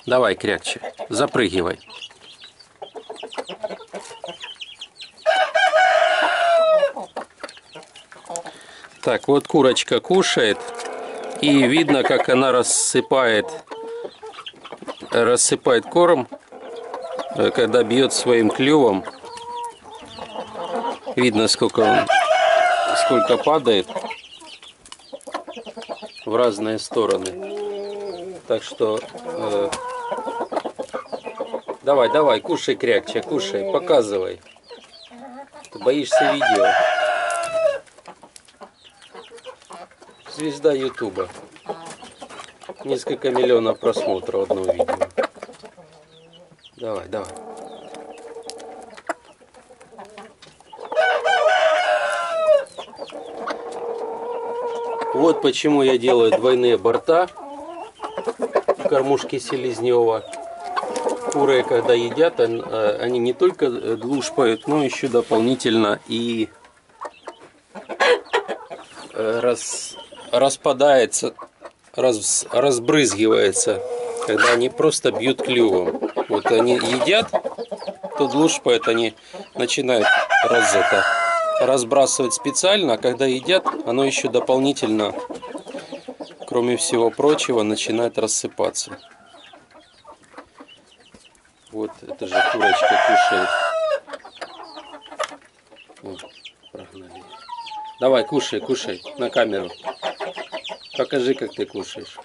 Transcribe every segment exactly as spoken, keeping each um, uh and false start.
Давай, крякче, запрыгивай. Так, вот курочка кушает, и видно, как она рассыпает, рассыпает корм, когда бьет своим клювом. Видно, сколько он, сколько падает в разные стороны. Так что э, давай, давай, кушай, крякче, кушай, показывай. Ты боишься видео. Звезда Ютуба. Несколько миллионов просмотров одного видео. Давай, давай. Вот почему я делаю двойные борта в кормушке Селезнева. Куры, когда едят, они не только глушпают, но еще дополнительно и раз, распадается, раз, разбрызгивается, когда они просто бьют клювом. Вот они едят, то глушпают, они начинают раз это, разбрасывать специально, а когда едят, оно еще дополнительно, кроме всего прочего, начинает рассыпаться. Вот, это же курочка кушает. Вот, прогнали. Давай, кушай, кушай, на камеру. Покажи, как ты кушаешь.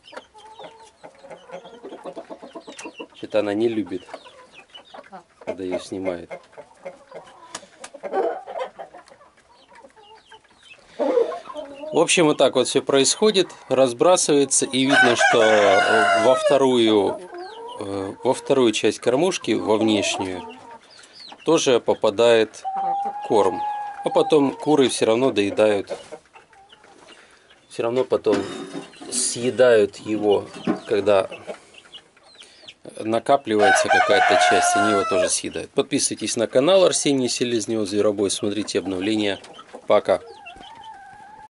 Что-то она не любит, когда ее снимают. В общем, вот так вот все происходит, разбрасывается, и видно, что во вторую, во вторую часть кормушки, во внешнюю, тоже попадает корм. А потом куры все равно доедают, все равно потом съедают его, когда накапливается какая-то часть, они его тоже съедают. Подписывайтесь на канал Арсений Селезнев, Зверобой, смотрите обновления. Пока.